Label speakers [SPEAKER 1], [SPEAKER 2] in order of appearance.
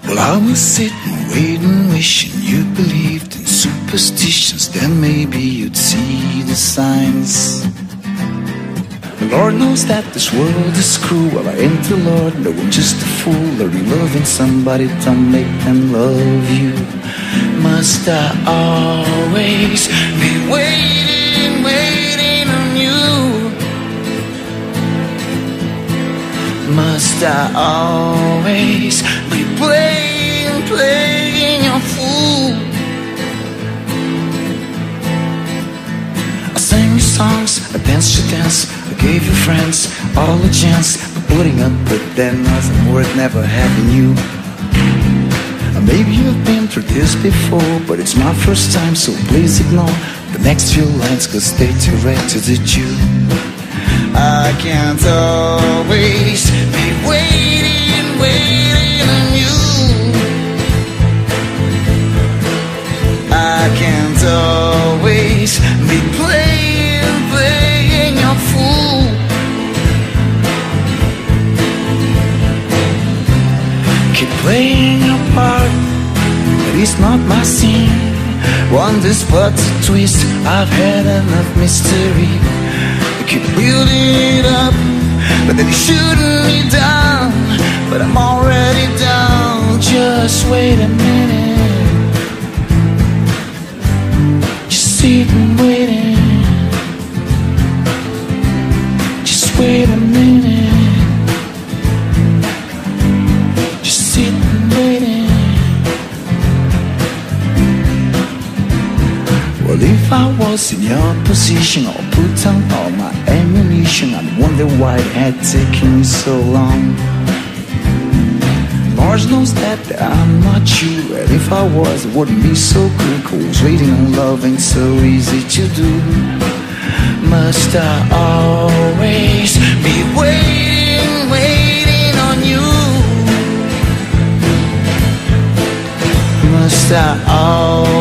[SPEAKER 1] Well, I was sitting, waiting, wishing you believed in superstitions. Then maybe you'd see the signs. The Lord knows that this world is cruel. Well, I ain't the Lord, no, I'm just a fool. Are you loving somebody? Don't make them love you. Must I always be waiting, waiting on you? Must I always be playing, playing your fool? I sang you songs, I danced your dance, I gave you friends all a chance for putting up with that nothing worth never having you. Maybe you've been through this before, but it's my first time, so please ignore the next few lines, cause they directed at you. I can't always be waiting, waiting on you. I can't always be playing, playing your fool. Keep playing your part, but it's not my scene. One this what's a twist, I've had enough mystery. Keep building it up, but then you're shooting me down. But I'm already down, just wait a minute. Just sitting waiting. Just wait a minute. Just sitting waiting. Well, if I was in your position, I'll put down all my ammunition. I wonder why it had taken me so long. Mars knows that I'm not you, and if I was, it wouldn't be so cool. Cause waiting on love ain't so easy to do. Must I always be waiting, waiting on you? Must I always